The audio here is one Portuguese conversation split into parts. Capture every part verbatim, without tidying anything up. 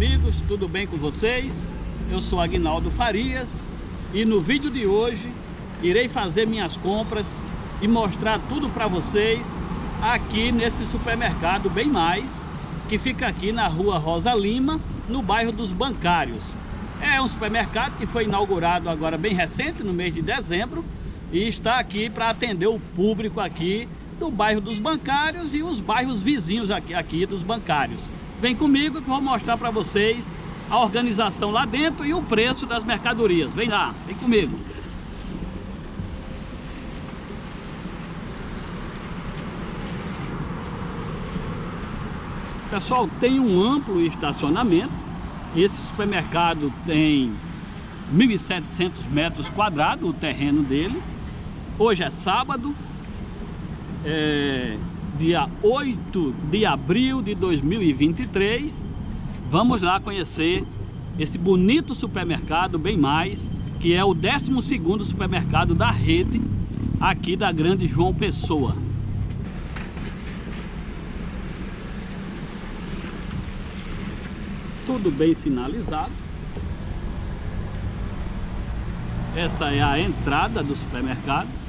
amigos, tudo bem com vocês? Eu sou Aguinaldo Farias e no vídeo de hoje irei fazer minhas compras e mostrar tudo para vocês aqui nesse supermercado Bem Mais, que fica aqui na rua Rosa Lima, no bairro dos Bancários. É um supermercado que foi inaugurado agora bem recente, no mês de dezembro, e está aqui para atender o público aqui do bairro dos Bancários e os bairros vizinhos aqui, aqui dos Bancários. Vem comigo que eu vou mostrar para vocês a organização lá dentro e o preço das mercadorias. Vem lá, vem comigo. Pessoal, tem um amplo estacionamento. Esse supermercado tem mil e setecentos metros quadrados, o terreno dele. Hoje é sábado, é dia oito de abril de dois mil e vinte e três. Vamos lá conhecer esse bonito supermercado Bem Mais, que é o décimo segundo supermercado da rede aqui da Grande João Pessoa. Tudo bem sinalizado. Essa é a entrada do supermercado.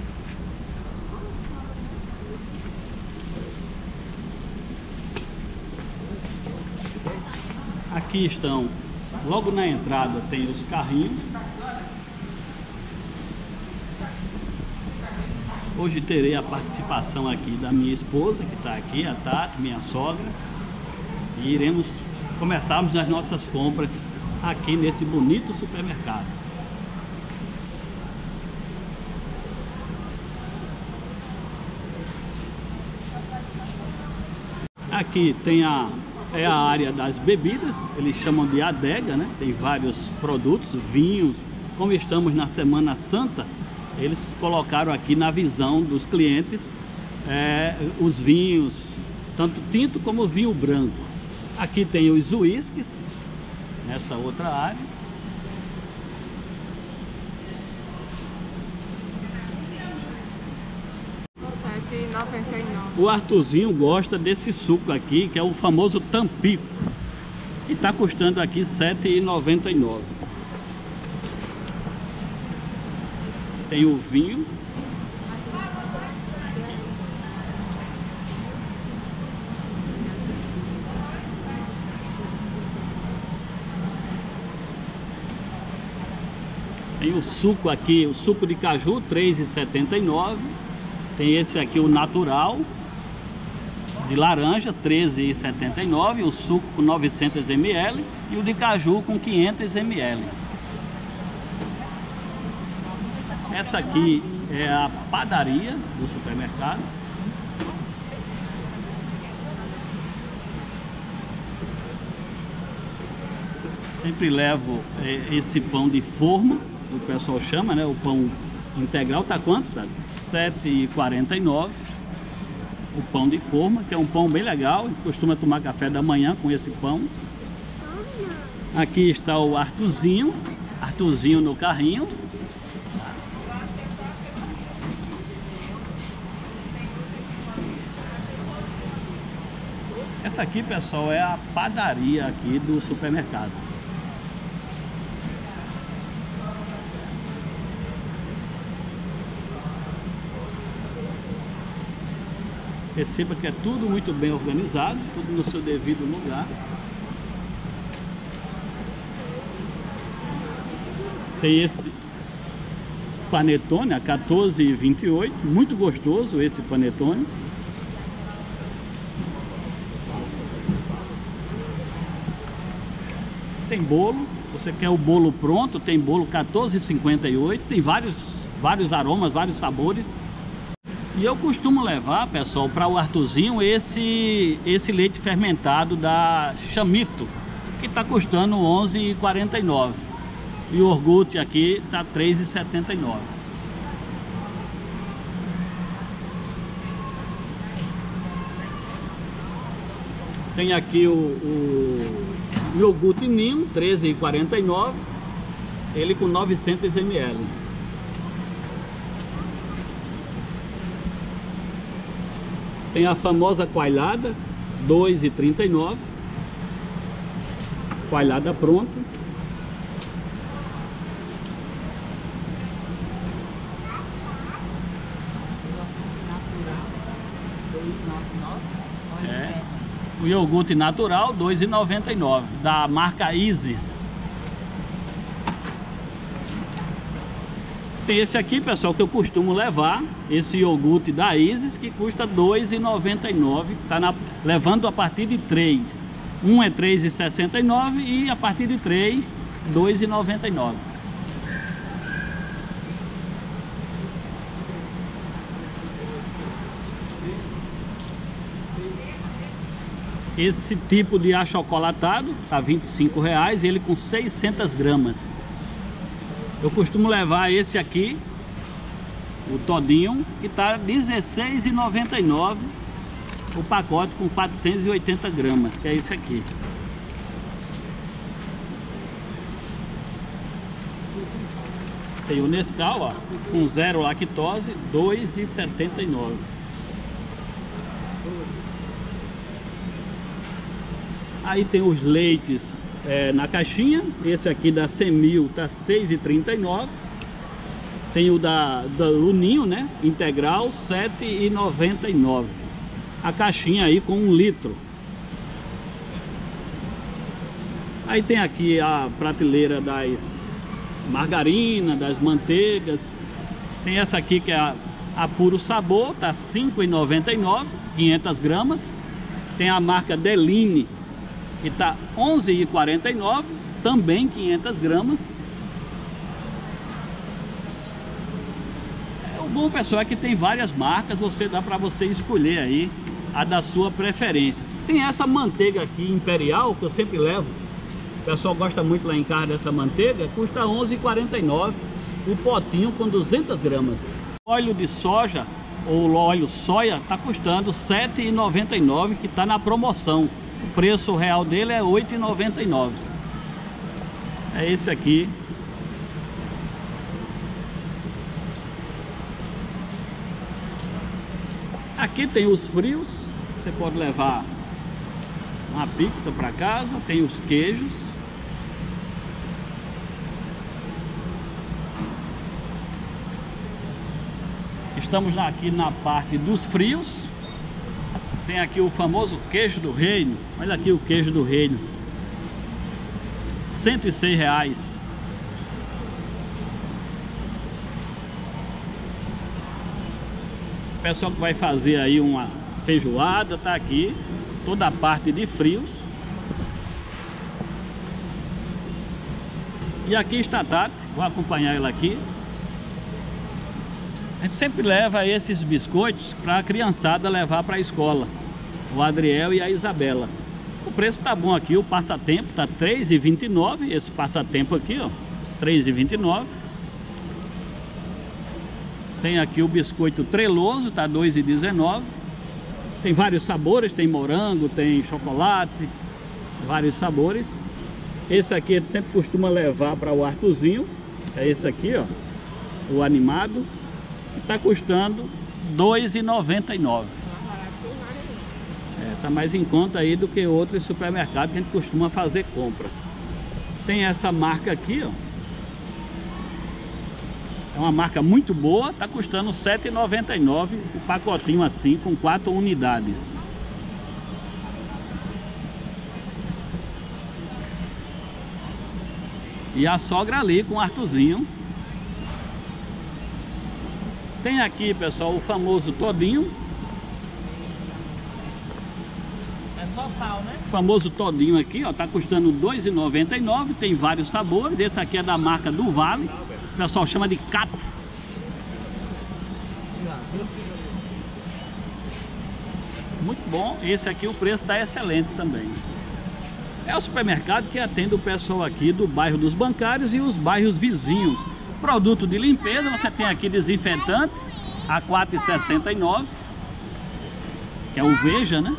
Aqui estão, logo na entrada tem os carrinhos. Hoje terei a participação aqui da minha esposa, que está aqui, a Tati, minha sogra. E iremos começarmos as nossas compras aqui nesse bonito supermercado. Aqui tem a, é a área das bebidas, eles chamam de adega, né? Tem vários produtos, vinhos. Como estamos na Semana Santa, eles colocaram aqui na visão dos clientes é, os vinhos, tanto tinto como vinho branco. Aqui tem os uísques, nessa outra área. sete e noventa e nove. O Arthurzinho gosta desse suco aqui, que é o famoso Tampico, que está custando aqui sete e noventa e nove. Tem o vinho. Tem o suco aqui, o suco de caju, três e setenta e nove. Tem esse aqui, o natural, de laranja, treze e setenta e nove. O suco com novecentos mililitros e o de caju com quinhentos mililitros. Essa aqui é a padaria do supermercado. Sempre levo esse pão de forma, o pessoal chama, né? O pão integral tá quanto? Tá sete e quarenta e nove. O pão de forma, que é um pão bem legal, a gente costuma tomar café da manhã com esse pão. Aqui está o Arthurzinho, Arthurzinho no carrinho. Essa aqui, pessoal, é a padaria aqui do supermercado. Perceba que é tudo muito bem organizado, tudo no seu devido lugar. Tem esse panetone a quatorze e vinte e oito, muito gostoso esse panetone. Tem bolo, você quer o bolo pronto, tem bolo quatorze e cinquenta e oito, tem vários, vários aromas, vários sabores. E eu costumo levar, pessoal, para o Arthurzinho esse, esse leite fermentado da Chamito, que está custando onze e quarenta e nove. E o iogurte aqui está três e setenta e nove. Tem aqui o, o iogurte Ninho, treze e quarenta e nove, ele com novecentos mililitros. Tem a famosa coalhada, dois e trinta e nove. coalhada pronta. É. O iogurte natural dois reais e noventa e nove centavos, da marca Isis. Tem esse aqui, pessoal, que eu costumo levar, esse iogurte da Isis, que custa dois reais e noventa e nove centavos, tá na, levando a partir de três. Um é três reais e sessenta e nove centavos e a partir de três, dois reais e noventa e nove centavos. Esse tipo de achocolatado tá vinte e cinco reais, ele com seiscentas gramas. Eu costumo levar esse aqui, o todinho, que tá dezesseis reais e noventa e nove centavos, o pacote com quatrocentas e oitenta gramas, que é esse aqui. Tem o Nescau, ó, com zero lactose, dois reais e setenta e nove centavos. Aí tem os leites é, na caixinha. Esse aqui da Semil tá seis reais e trinta e nove centavos. Tem o da, da Luninho, né? Integral, sete reais e noventa e nove centavos. A caixinha aí com um litro. Aí tem aqui a prateleira das margarinas, das manteigas. Tem essa aqui que é a, a Puro Sabor, tá cinco reais e noventa e nove centavos, quinhentas gramas. Tem a marca Deline, que está onze reais e quarenta e nove centavos, também quinhentas gramas. O bom, pessoal, é que tem várias marcas, você dá para você escolher aí a da sua preferência. Tem essa manteiga aqui Imperial, que eu sempre levo, o pessoal gosta muito lá em casa dessa manteiga, custa onze reais e quarenta e nove centavos, o potinho com duzentas gramas. Óleo de soja ou óleo soia está custando sete reais e noventa e nove centavos, que está na promoção. O preço real dele é oito reais e noventa e nove centavos. É esse aqui. Aqui tem os frios. Você pode levar uma pizza para casa. Tem os queijos. Estamos aqui na parte dos frios. Tem aqui o famoso queijo do reino. Olha aqui o queijo do reino, cento e seis reais. O pessoal que vai fazer aí uma feijoada, tá aqui toda a parte de frios. E aqui está a Tati, vou acompanhar ela aqui. A gente sempre leva esses biscoitos para a criançada levar para a escola, o Adriel e a Isabela. O preço tá bom aqui, o passatempo tá três reais e vinte e nove centavos, esse passatempo aqui, ó, três reais e vinte e nove centavos. Tem aqui o biscoito treloso, tá dois reais e dezenove centavos. Tem vários sabores, tem morango, tem chocolate, vários sabores. Esse aqui a gente sempre costuma levar para o Arthurzinho, é esse aqui, ó, o animado. Está custando dois reais e noventa e nove centavos. É, tá mais em conta aí do que outros supermercados que a gente costuma fazer compra. Tem essa marca aqui, ó. É uma marca muito boa, tá custando sete reais e noventa e nove centavos, o pacotinho assim com quatro unidades. E a sogra ali com o Arthurzinho. Tem aqui, pessoal, o famoso todinho. É só sal, né? O famoso todinho aqui, ó, tá custando dois reais e noventa e nove centavos. Tem vários sabores. Esse aqui é da marca do Vale. O pessoal chama de Cato. Muito bom. Esse aqui o preço tá excelente também. É o supermercado que atende o pessoal aqui do bairro dos Bancários e os bairros vizinhos. Produto de limpeza, você tem aqui desinfetante a quatro reais e sessenta e nove centavos, que é o Veja, né?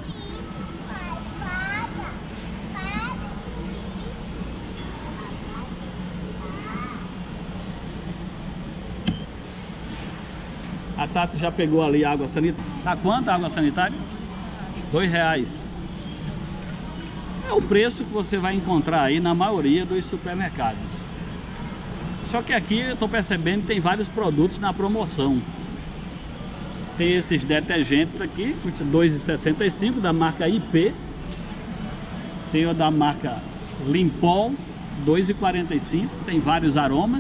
A Tati já pegou ali a água sanitária. Tá quanto a água sanitária? Dois reais. É o preço que você vai encontrar aí na maioria dos supermercados. Só que aqui eu estou percebendo que tem vários produtos na promoção. Tem esses detergentes aqui, custa dois reais e sessenta e cinco centavos, da marca I P. Tem o da marca Limpol, dois reais e quarenta e cinco centavos, tem vários aromas.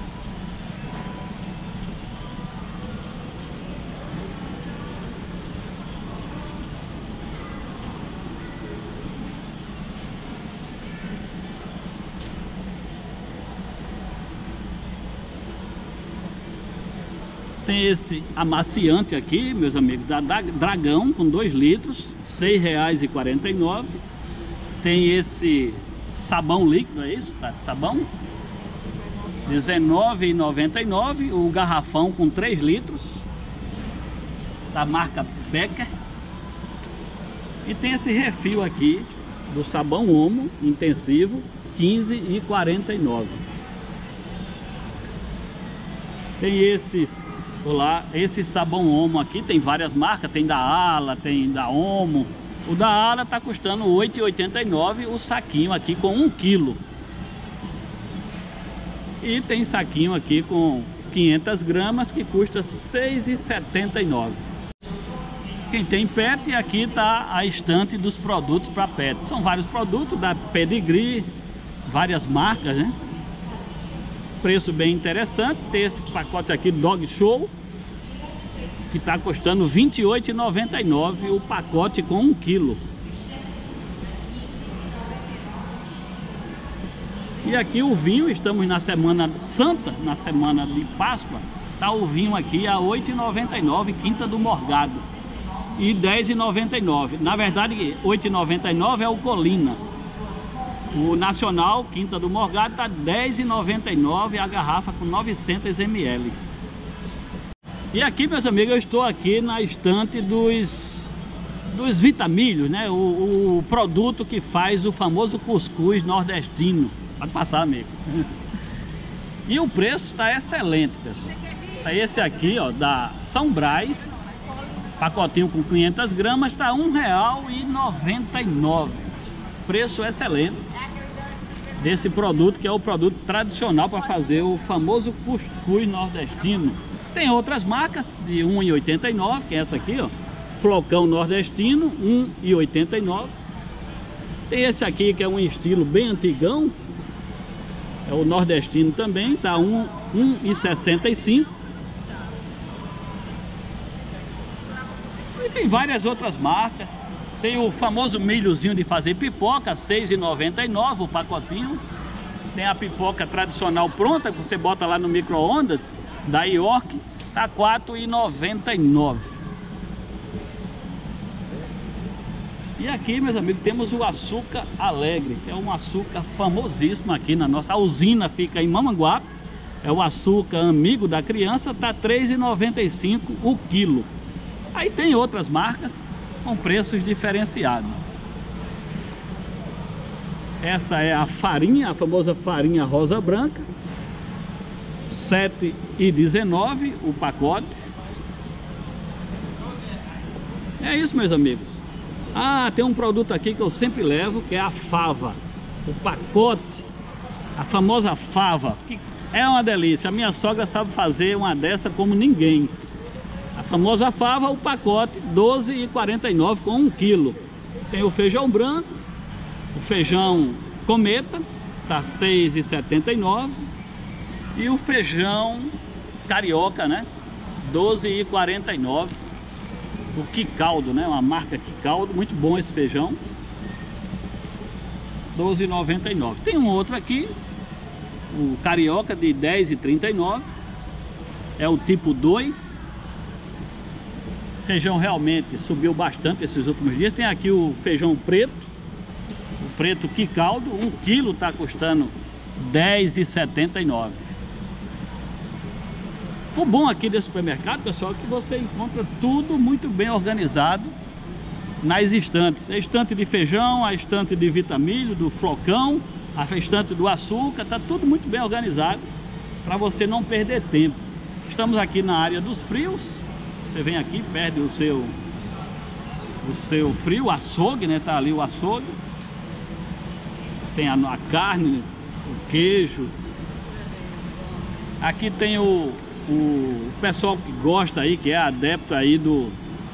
Tem esse amaciante aqui, meus amigos, da Dragão, com dois litros, seis reais e quarenta e nove centavos. Tem esse sabão líquido, é isso? Tá? Sabão? dezenove reais e noventa e nove centavos. O garrafão com três litros, da marca Becker. E tem esse refil aqui, do sabão Omo intensivo, quinze reais e quarenta e nove centavos. Tem esses... Olá, esse sabão Omo aqui tem várias marcas, tem da Ala, tem da Omo. O da Ala tá custando oito reais e oitenta e nove centavos, o saquinho aqui com um quilo. E tem saquinho aqui com quinhentas gramas que custa seis reais e setenta e nove centavos. Quem tem pet, aqui tá a estante dos produtos para pet. São vários produtos da Pedigree, várias marcas, né? Preço bem interessante. Tem esse pacote aqui Dog Show, que está custando vinte e oito reais e noventa e nove centavos o pacote com um quilo. E aqui o vinho, estamos na Semana Santa, na semana de Páscoa. Tá o vinho aqui a oito reais e noventa e nove centavos, Quinta do Morgado, e dez reais e noventa e nove centavos. Na verdade, oito reais e noventa e nove centavos é o Colina. O Nacional, Quinta do Morgado, está dez reais e noventa e nove centavos a garrafa com novecentos mililitros. E aqui, meus amigos, eu estou aqui na estante dos, dos Vitamilhos, né? O, o produto que faz o famoso cuscuz nordestino. Pode passar, amigo. E o preço está excelente, pessoal. Tá esse aqui, ó, da São Brás, pacotinho com quinhentas gramas, está um real e noventa e nove centavos. Preço excelente desse produto, que é o produto tradicional para fazer o famoso cuscuz nordestino. Tem outras marcas de um real e oitenta e nove centavos, que é essa aqui, ó, Flocão Nordestino, um real e oitenta e nove centavos. Tem esse aqui que é um estilo bem antigão, é o nordestino também, tá um real e sessenta e cinco centavos. E tem várias outras marcas. Tem o famoso milhozinho de fazer pipoca, seis reais e noventa e nove centavos o pacotinho. Tem a pipoca tradicional pronta, que você bota lá no micro-ondas, da York, tá quatro reais e noventa e nove centavos. E aqui, meus amigos, temos o açúcar alegre, que é um açúcar famosíssimo aqui na nossa a usina, fica em Mamanguape. É o açúcar amigo da criança, tá três reais e noventa e cinco centavos o quilo. Aí tem outras marcas com preços diferenciados. Essa é a farinha, a famosa farinha rosa branca, sete reais e dezenove centavos o pacote. É isso, meus amigos. Ah, tem um produto aqui que eu sempre levo, que é a fava, o pacote, a famosa fava, que é uma delícia. A minha sogra sabe fazer uma dessa como ninguém. A famosa fava, o pacote doze reais e quarenta e nove centavos com um quilo. Tem o feijão branco, o feijão cometa, tá seis reais e setenta e nove centavos. E o feijão carioca, né, doze reais e quarenta e nove centavos. O Quicaldo, né, uma marca Quicaldo, muito bom esse feijão, doze reais e noventa e nove centavos. Tem um outro aqui, o carioca, de dez reais e trinta e nove centavos. É o tipo dois. Feijão realmente subiu bastante esses últimos dias. Tem aqui o feijão preto, o preto Quicaldo, um quilo está custando dez reais e setenta e nove centavos. O bom aqui desse supermercado, pessoal, é que você encontra tudo muito bem organizado nas estantes. A estante de feijão, a estante de Vitamilho, do Flocão, a estante do açúcar, está tudo muito bem organizado para você não perder tempo. Estamos aqui na área dos frios. Você vem aqui, perde o seu o seu frio, o açougue, né? Tá ali o açougue. Tem a, a carne, o queijo. Aqui tem o, o pessoal que gosta aí, que é adepto aí do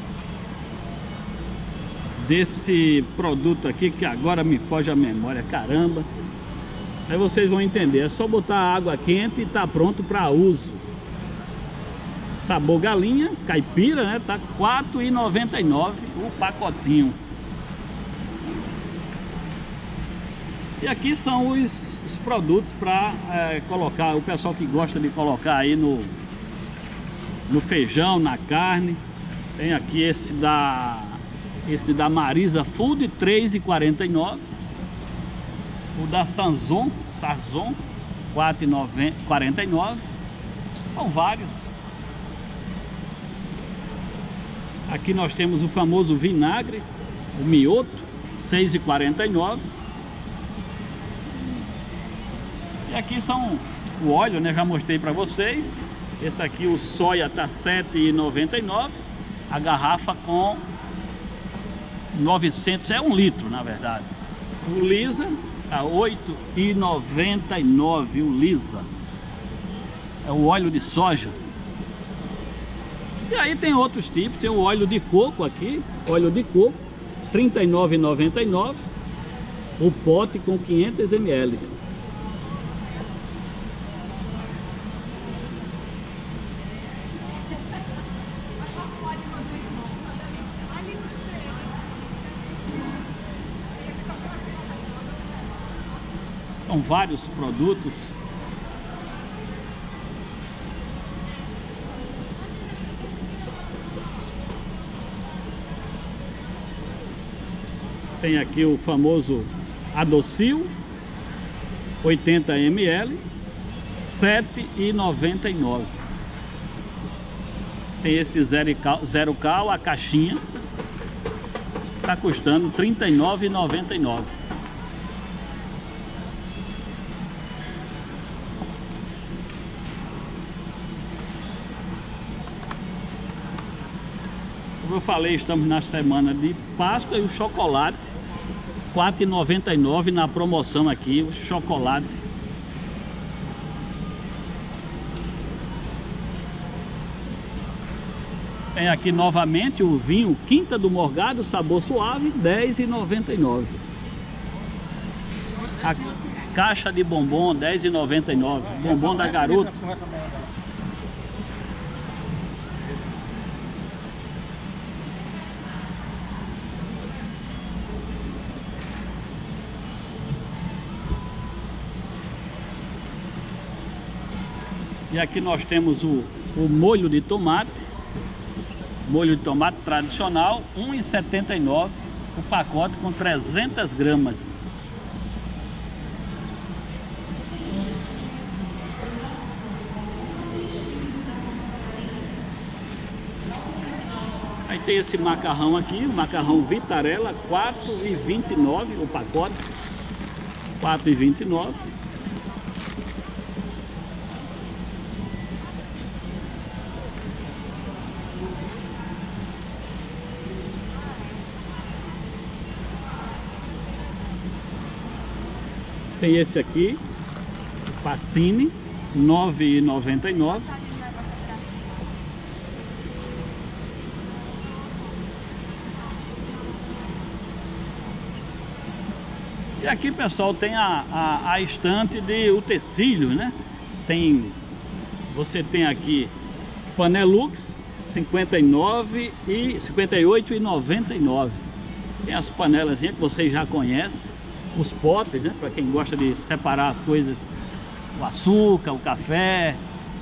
desse produto aqui, que agora me foge a memória, caramba. Aí vocês vão entender, é só botar água quente e tá pronto para uso. Sabor galinha, caipira, né? Tá quatro reais e noventa e nove centavos o pacotinho. E aqui são os, os produtos para é, colocar, o pessoal que gosta de colocar aí no, no feijão, na carne. Tem aqui esse da, esse da Marisa Food, três reais e quarenta e nove centavos. O da Sazon, Sazon, quatro reais e quarenta e nove centavos. São vários. Aqui nós temos o famoso vinagre, o mioto, seis reais e quarenta e nove centavos. E aqui são o óleo, né? Já mostrei para vocês. Esse aqui, o soia, tá sete reais e noventa e nove centavos. A garrafa com novecentos, é um litro na verdade. O Lisa tá oito reais e noventa e nove centavos, o Lisa. É o óleo de soja. E aí tem outros tipos, tem o óleo de coco aqui, óleo de coco, trinta e nove reais e noventa e nove centavos. O pote com quinhentos mililitros. São vários produtos. Tem aqui o famoso Adocil, oitenta mililitros, sete reais e noventa e nove centavos. Tem esse zero cal, a caixinha está custando trinta e nove reais e noventa e nove centavos. Como eu falei, estamos na semana de Páscoa e o chocolate quatro reais e noventa e nove centavos na promoção aqui, o chocolate. Tem aqui novamente o vinho Quinta do Morgado, sabor suave, dez reais e noventa e nove centavos. A caixa de bombom, dez reais e noventa e nove centavos. Bombom da Garoto. E aqui nós temos o, o molho de tomate, molho de tomate tradicional, um real e setenta e nove centavos, o pacote com trezentas gramas. Aí tem esse macarrão aqui, o macarrão Vitarella, quatro reais e vinte e nove centavos o pacote, quatro reais e vinte e nove centavos. Tem esse aqui, o Pacini, nove reais e noventa e nove centavos. E aqui, pessoal, tem a, a, a estante de utensílios, né? Tem, você tem aqui Panelux, cinquenta e nove e cinquenta e oito reais e noventa e nove centavos. Tem as panelas que vocês já conhecem. Os potes, né? Para quem gosta de separar as coisas, o açúcar, o café.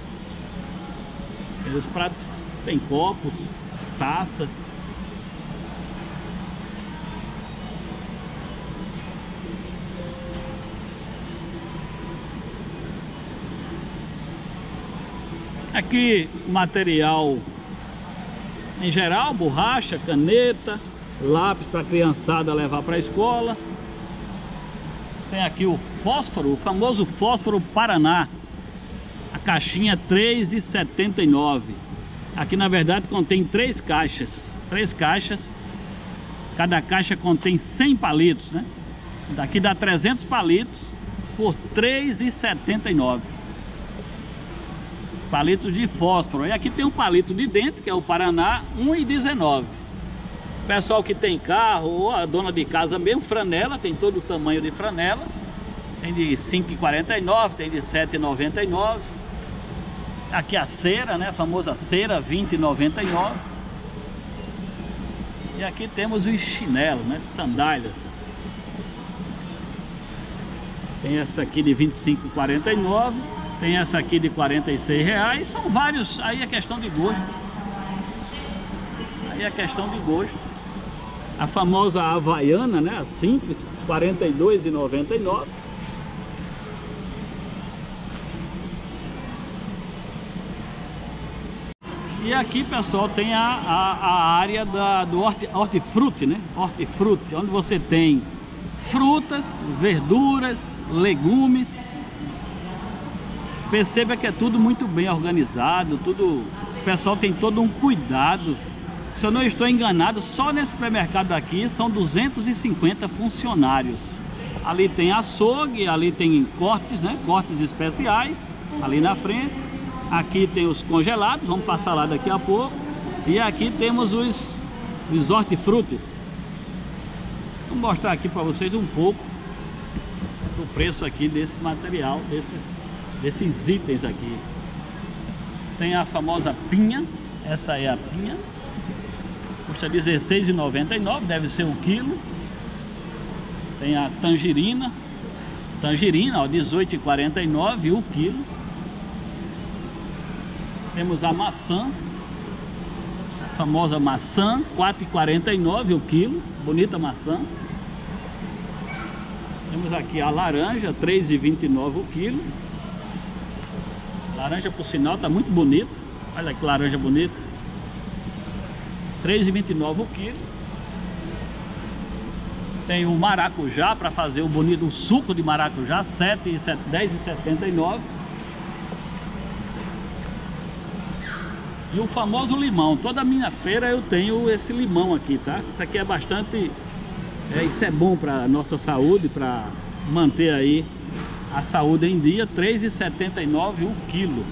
E os pratos tem copos, taças. Aqui material em geral, borracha, caneta, lápis para a criançada levar para a escola. Tem aqui o fósforo, o famoso fósforo Paraná. A caixinha três reais e setenta e nove centavos. Aqui na verdade contém três caixas. Três caixas. Cada caixa contém cem palitos, né? Daqui dá trezentos palitos por três reais e setenta e nove centavos. Palitos de fósforo. E aqui tem um palito de dentro, que é o Paraná, um real e dezenove centavos. Pessoal que tem carro ou a dona de casa mesmo, franela, tem todo o tamanho de franela. Tem de cinco reais e quarenta e nove centavos, tem de sete reais e noventa e nove centavos. Aqui a cera, né? A famosa cera, vinte reais e noventa e nove centavos. E aqui temos os chinelos, né? Sandálias. Tem essa aqui de vinte e cinco reais e quarenta e nove centavos. Tem essa aqui de quarenta e seis reais. São vários, aí é questão de gosto. Aí é questão de gosto. A famosa havaiana, né? A simples, quarenta e dois reais e noventa e nove centavos. E aqui, pessoal, tem a, a, a área da, do horti, hortifruti, né? Hortifruti, onde você tem frutas, verduras, legumes. Perceba que é tudo muito bem organizado, tudo, o pessoal tem todo um cuidado. Se eu não estou enganado, só nesse supermercado aqui são duzentos e cinquenta funcionários. Ali tem açougue, ali tem cortes, né? Cortes especiais, ali na frente. Aqui tem os congelados, vamos passar lá daqui a pouco. E aqui temos os, os hortifrutis. Vou mostrar aqui para vocês um pouco do preço aqui desse material, desses, desses itens aqui. Tem a famosa pinha, essa é a pinha. Custa dezesseis reais e noventa e nove centavos, deve ser um quilo. Tem a tangerina, tangerina, ó, dezoito reais e quarenta e nove centavos o quilo. Temos a maçã, a famosa maçã, quatro reais e quarenta e nove centavos o quilo, bonita maçã. Temos aqui a laranja, três reais e vinte e nove centavos o quilo. Laranja, por sinal, está muito bonita. Olha que laranja bonita. três reais e vinte e nove centavos o quilo. Tem o maracujá para fazer o bonito, o suco de maracujá, dez reais e setenta e nove centavos. E o famoso limão. Toda a minha feira eu tenho esse limão aqui, tá? Isso aqui é bastante... É, isso é bom para nossa saúde, para manter aí a saúde em dia. três reais e setenta e nove centavos o quilo.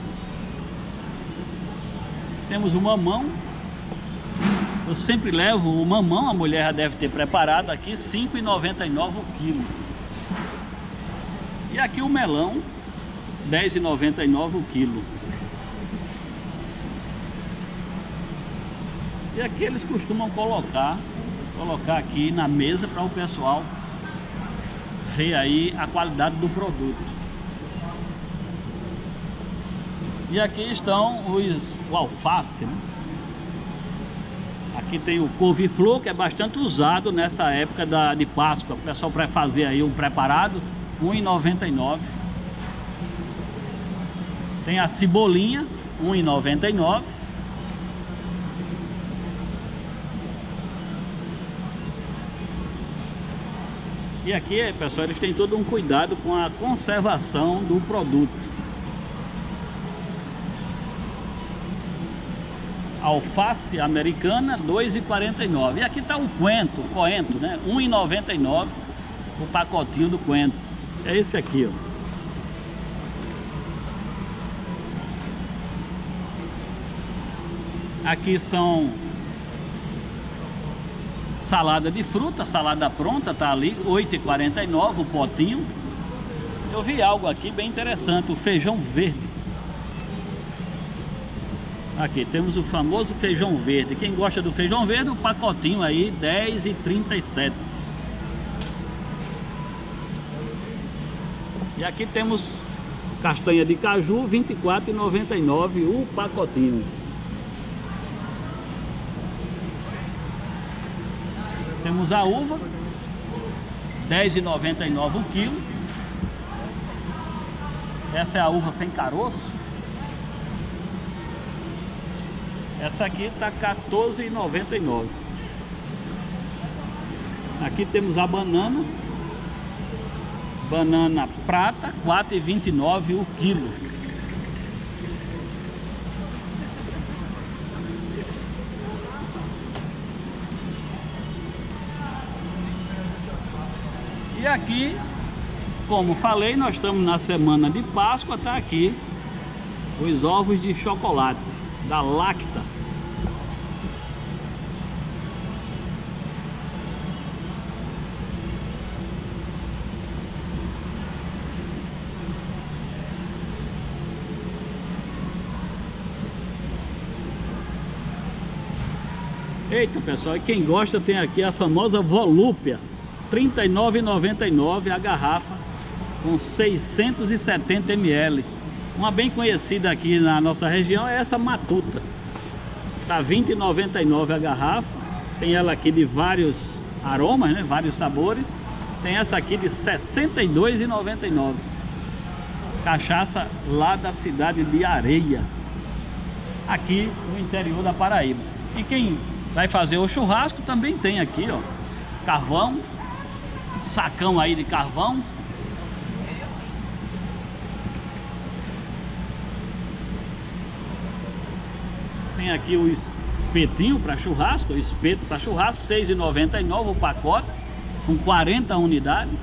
Temos o mamão. Eu sempre levo o mamão, a mulher já deve ter preparado aqui, cinco reais e noventa e nove centavos o quilo. E aqui o melão, dez reais e noventa e nove centavos o quilo. E aqui eles costumam colocar, colocar aqui na mesa para o pessoal ver aí a qualidade do produto. E aqui estão os, o alface, né? Aqui tem o couve-flor, que é bastante usado nessa época da, de Páscoa. O pessoal para fazer aí um preparado, um real e noventa e nove centavos. Tem a cebolinha, um real e noventa e nove centavos. E aqui, pessoal, eles têm todo um cuidado com a conservação do produto. Alface americana, dois reais e quarenta e nove centavos. E aqui está o coentro, coentro, né? um real e noventa e nove centavos o pacotinho do coentro. É esse aqui, ó. Aqui são salada de fruta, salada pronta, tá ali, oito reais e quarenta e nove centavos o potinho. Eu vi algo aqui bem interessante, o feijão verde. Aqui temos o famoso feijão verde. Quem gosta do feijão verde, o pacotinho aí, dez reais e trinta e sete centavos. E aqui temos castanha de caju, vinte e quatro reais e noventa e nove centavos o pacotinho. Temos a uva, dez reais e noventa e nove centavos o quilo. Essa é a uva sem caroço. Essa aqui está quatorze reais e noventa e nove centavos. Aqui temos a banana. Banana prata, quatro reais e vinte e nove centavos o quilo. E aqui, como falei, nós estamos na semana de Páscoa, tá aqui os ovos de chocolate da Lacta. Eita, pessoal, e quem gosta tem aqui a famosa Volúpia, trinta e nove reais e noventa e nove centavos a garrafa com seiscentos e setenta mililitros. Uma bem conhecida aqui na nossa região é essa Matuta. Tá vinte reais e noventa e nove centavos a garrafa. Tem ela aqui de vários aromas, né? Vários sabores. Tem essa aqui de sessenta e dois reais e noventa e nove centavos. Cachaça lá da cidade de Areia, aqui no interior da Paraíba. E quem vai fazer o churrasco também tem aqui, ó, carvão, sacão aí de carvão. Tem aqui o espetinho para churrasco, o espeto para churrasco, seis reais e noventa e nove centavos o pacote, com quarenta unidades.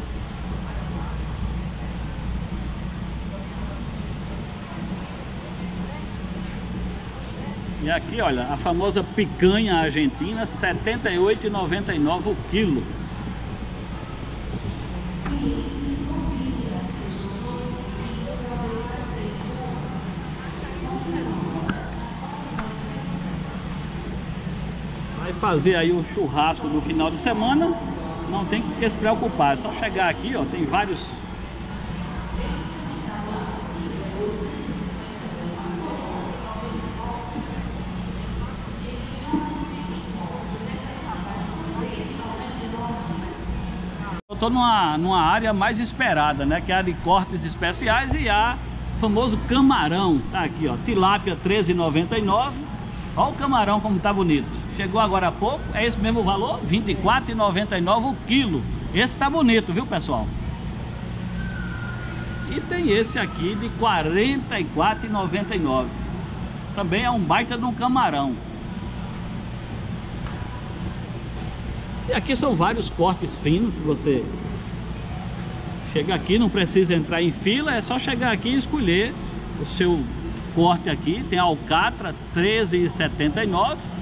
E aqui, olha, a famosa picanha argentina, setenta e oito reais e noventa e nove centavos o quilo. Vai fazer aí o churrasco do final de semana, não tem que se preocupar, é só chegar aqui, ó, tem vários. Eu tô numa, numa área mais esperada, né? Que é a de cortes especiais e a famoso camarão. Tá aqui, ó, tilápia treze reais e noventa e nove centavos. Olha o camarão como tá bonito. Chegou agora há pouco, é esse mesmo valor, vinte e quatro reais e noventa e nove centavos o quilo. Esse tá bonito, viu, pessoal? E tem esse aqui de quarenta e quatro reais e noventa e nove centavos. Também é um baita de um camarão. E aqui são vários cortes finos que você chega aqui, não precisa entrar em fila, é só chegar aqui e escolher o seu corte aqui. Tem alcatra, treze reais e setenta e nove centavos.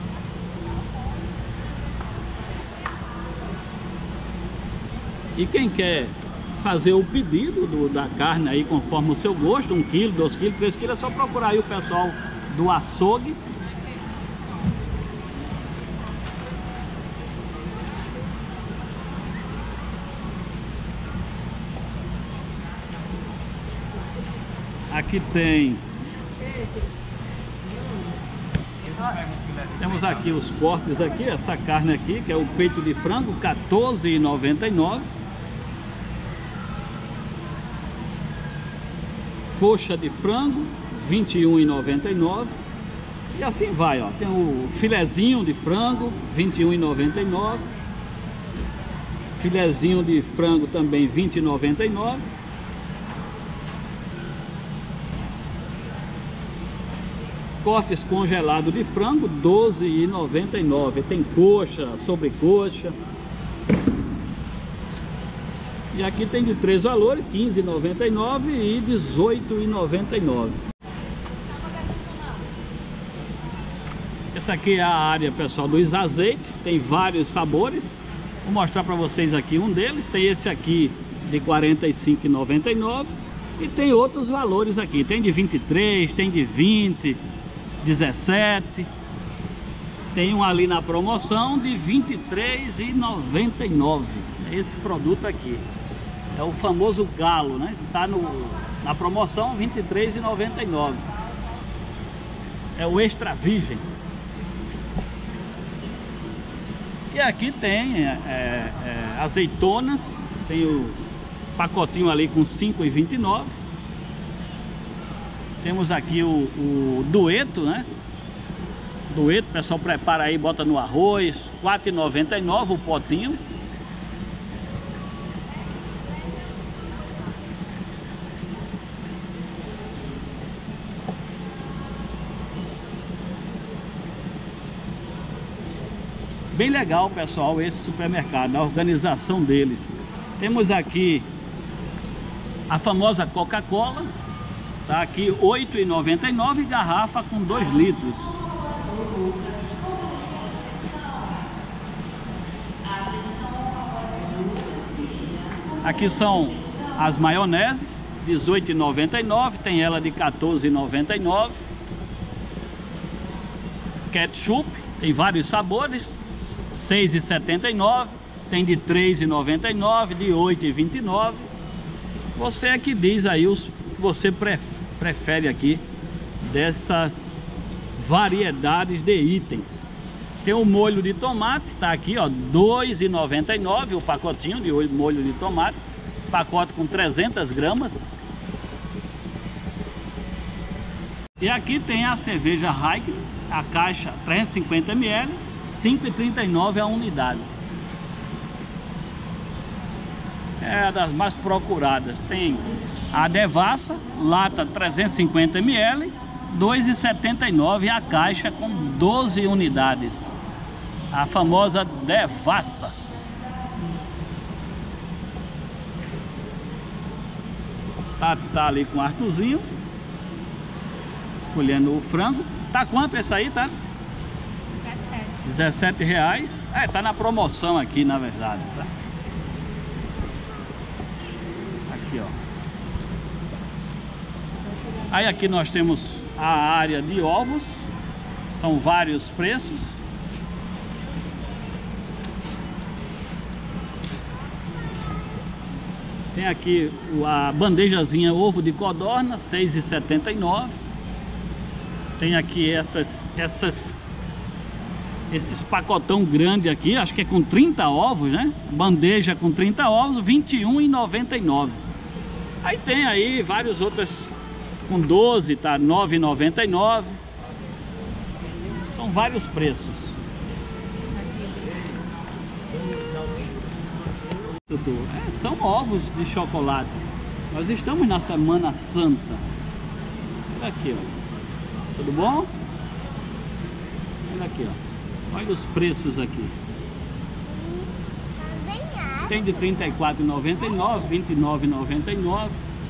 E quem quer fazer o pedido do, da carne aí conforme o seu gosto, um quilo, dois quilos, três quilos, é só procurar aí o pessoal do açougue. Aqui tem, temos aqui os cortes aqui, essa carne aqui, que é o peito de frango, quatorze reais e noventa e nove centavos. Coxa de frango, vinte e um reais e noventa e nove centavos. E assim vai, ó. Tem o filezinho de frango, vinte e um reais e noventa e nove centavos. Filezinho de frango também, vinte reais e noventa e nove centavos. Cortes congelado de frango, doze reais e noventa e nove centavos. Tem coxa, sobrecoxa. E aqui tem de três valores, quinze reais e noventa e nove centavos e dezoito reais e noventa e nove centavos. Essa aqui é a área, pessoal, dos azeites. Tem vários sabores. Vou mostrar para vocês aqui um deles. Tem esse aqui de quarenta e cinco reais e noventa e nove centavos. E tem outros valores aqui. Tem de vinte e três, tem de vinte, dezessete. Tem um ali na promoção de vinte e três reais e noventa e nove centavos. É esse produto aqui. É o famoso galo, né? Tá no, na promoção vinte e três reais e noventa e nove centavos. É o extra virgem. E aqui tem é, é, azeitonas. Tem o pacotinho ali com cinco reais e vinte e nove centavos. Temos aqui o, o dueto, né? Dueto, o pessoal prepara aí, bota no arroz, quatro reais e noventa e nove centavos o potinho. bem legal, pessoal, esse supermercado, a organização deles. Temos aqui a famosa Coca-Cola, tá aqui oito reais e noventa e nove centavos, garrafa com dois litros. Aqui são as maioneses, dezoito reais e noventa e nove centavos, tem ela de quatorze reais e noventa e nove centavos. Ketchup, tem vários sabores, seis reais e setenta e nove centavos, tem de três reais e noventa e nove centavos, de oito reais e vinte e nove centavos. Você é que diz aí os que você prefere aqui dessas variedades de itens. Tem o molho de tomate, tá aqui ó, dois reais e noventa e nove centavos o pacotinho de molho de tomate, pacote com trezentas gramas. E aqui tem a cerveja Heineken, a caixa trezentos e cinquenta mililitros, cinco reais e trinta e nove centavos a unidade. É das mais procuradas. Tem a Devassa, lata trezentos e cinquenta mililitros, dois reais e setenta e nove centavos, a caixa com doze unidades. A famosa Devassa. Tati tá ali com o Arthurzinho, escolhendo o frango. Tá quanto esse aí, tá? dezessete reais. É, tá na promoção aqui, na verdade, tá? Aqui, ó. Aí aqui nós temos a área de ovos. São vários preços. Tem aqui a bandejazinha ovo de codorna, seis reais e setenta e nove centavos. Tem aqui essas, essas, esses pacotão grande aqui, acho que é com trinta ovos, né? Bandeja com trinta ovos, vinte e um reais e noventa e nove centavos. Aí tem aí várias outras com doze, tá? nove reais e noventa e nove centavos. São vários preços. É, são ovos de chocolate. Nós estamos na Semana Santa. Olha aqui, ó. Tudo bom? Olha aqui, ó. Olha os preços aqui. Tem de trinta e quatro reais e noventa e nove centavos, vinte e nove reais e noventa e nove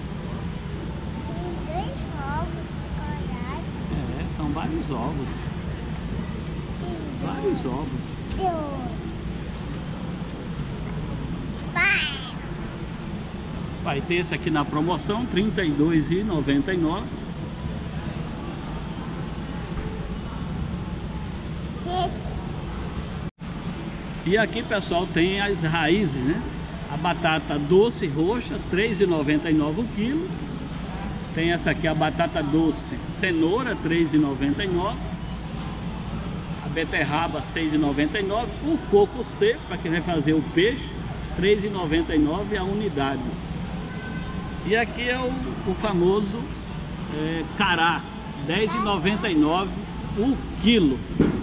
centavos. É, são vários ovos. Vários ovos. Vai ter esse aqui na promoção, trinta e dois reais e noventa e nove centavos. E aqui, pessoal, tem as raízes, né? A batata doce roxa, três reais e noventa e nove centavos o quilo. Tem essa aqui, a batata doce cenoura, três reais e noventa e nove centavos. A beterraba, seis reais e noventa e nove centavos. O coco seco, para quem vai fazer o peixe, três reais e noventa e nove centavos a unidade. E aqui é o, o famoso é, cará, dez reais e noventa e nove centavos o quilo.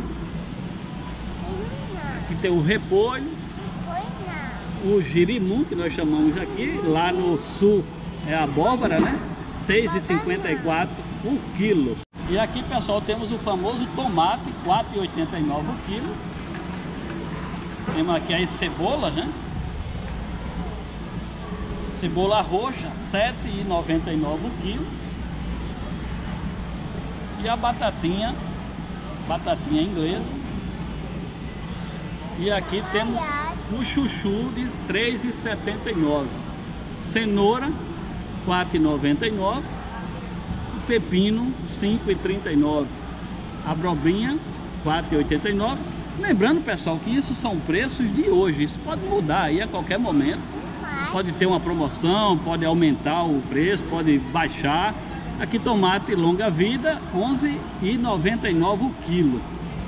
Aqui tem o repolho, o girimum, que nós chamamos aqui, lá no sul é a abóbora, né? seis reais e cinquenta e quatro centavos o quilo. E aqui, pessoal, temos o famoso tomate, quatro reais e oitenta e nove centavos o quilo. Temos aqui as cebolas, né? Cebola roxa, sete reais e noventa e nove centavos o quilo. E a batatinha, batatinha inglesa. E aqui temos o chuchu de três reais e setenta e nove centavos. Cenoura, quatro reais e noventa e nove centavos. O pepino, cinco reais e trinta e nove centavos. A abobrinha, quatro reais e oitenta e nove centavos. Lembrando, pessoal, que isso são preços de hoje. Isso pode mudar aí a qualquer momento. Pode ter uma promoção, pode aumentar o preço, pode baixar. Aqui tomate longa vida, onze reais e noventa e nove centavos o quilo.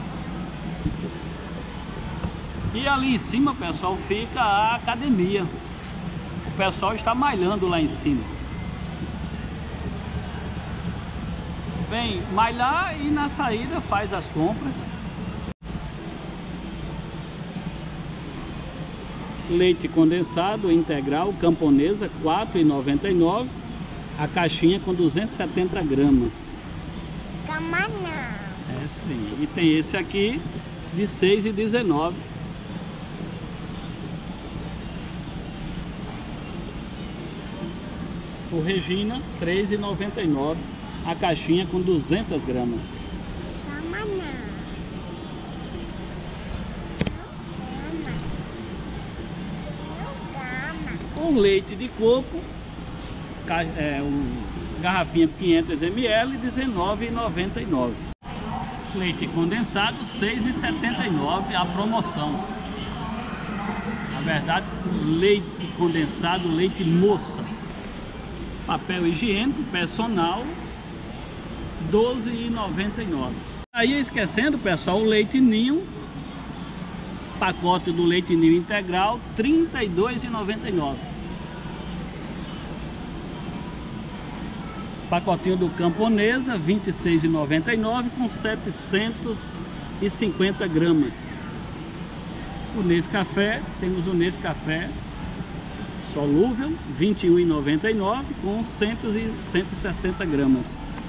E ali em cima, pessoal, fica a academia. O pessoal está malhando lá em cima. Vem malhar e na saída faz as compras. Leite condensado integral camponesa, quatro reais e noventa e nove centavos. A caixinha com duzentos e setenta gramas. Camarão. É sim. E tem esse aqui de seis reais e dezenove centavos. O Regina, três reais e noventa e nove centavos a caixinha com duzentas gramas. O leite de coco, é, um, garrafinha quinhentos mililitros, dezenove reais e noventa e nove centavos. Leite condensado, seis reais e setenta e nove centavos a promoção. Na verdade, leite condensado, leite moça. Papel higiênico personal, doze reais e noventa e nove centavos. Aí esquecendo, pessoal, o leite ninho, pacote do leite ninho integral, trinta e dois reais e noventa e nove centavos. Pacotinho do Camponesa, vinte e seis reais e noventa e nove centavos com setecentos e cinquenta gramas. O Nescafé, temos o Nescafé solúvel, vinte e um reais e noventa e nove centavos com cento e sessenta gramas.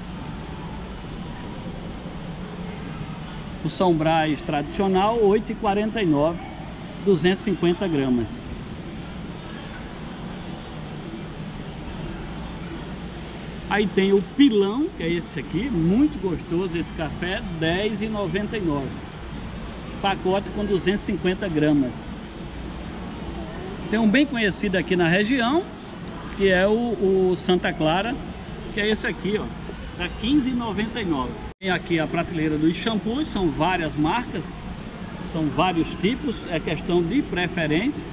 O São Brás tradicional, oito reais e quarenta e nove centavos, duzentas e cinquenta gramas. Aí tem o Pilão, que é esse aqui, muito gostoso esse café, dez reais e noventa e nove centavos. Pacote com duzentas e cinquenta gramas. Tem um bem conhecido aqui na região, que é o, o Santa Clara, que é esse aqui, ó, tá quinze reais e noventa e nove centavos. Tem aqui a prateleira dos shampoos, são várias marcas, são vários tipos, é questão de preferência.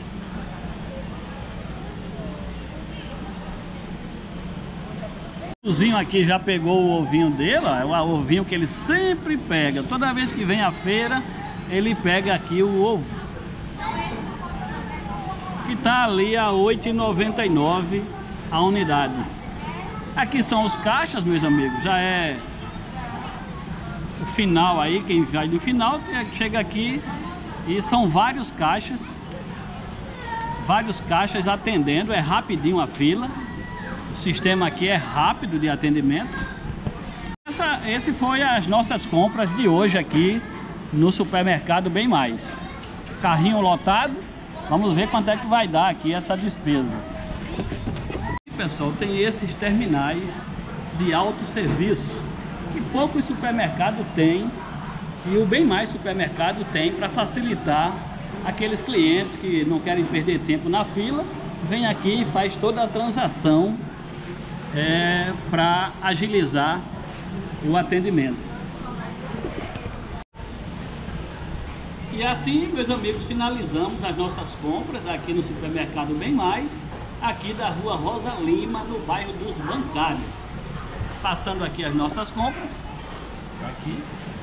O Zinho aqui já pegou o ovinho dele, ó, é o ovinho que ele sempre pega. Toda vez que vem à feira, ele pega aqui o ovo. Que tá ali a oito reais e noventa e nove centavos a unidade. Aqui são os caixas, meus amigos, já é o final aí, quem vai no final, chega aqui e são vários caixas, vários caixas atendendo, é rapidinho a fila. O sistema aqui é rápido de atendimento. Essa, esse foi as nossas compras de hoje aqui no supermercado Bem Mais. Carrinho lotado. Vamos ver quanto é que vai dar aqui essa despesa. E, pessoal, tem esses terminais de autosserviço que poucos supermercados têm e o Bem Mais Supermercado tem para facilitar aqueles clientes que não querem perder tempo na fila. Vem aqui e faz toda a transação É, para agilizar o atendimento. E assim, meus amigos, finalizamos as nossas compras aqui no supermercado Bem Mais, aqui da rua Rosa Lima, no bairro dos Bancários. Passando aqui as nossas compras. Aqui.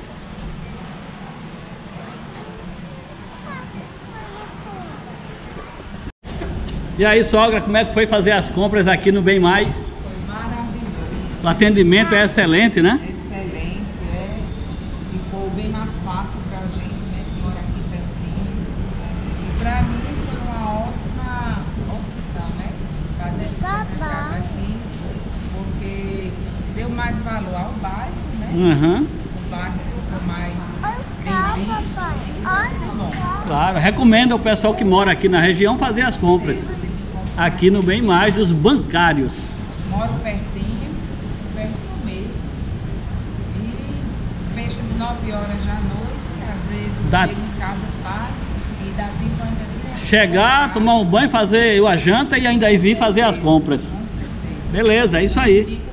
E aí, sogra, como é que foi fazer as compras aqui no Bem Mais? O atendimento é excelente, né? Excelente, é. Ficou bem mais fácil pra gente, né? Que mora aqui pertinho. E pra mim foi uma ótima opção, né? Fazer esse supermercado aqui, porque deu mais valor ao bairro, né? Uhum. O bairro ficou mais bem visto. Muito bom. Claro, recomendo ao pessoal que mora aqui na região fazer as compras aqui no Bem Mais dos Bancários. Moro pertinho. Perto mesmo. E fecha de nove horas da noite, às vezes Dá... chego em casa tarde e dá tempo ainda de chegar, tomar um banho, fazer a janta e ainda ir vir fazer as compras. Com certeza. Beleza, é isso aí.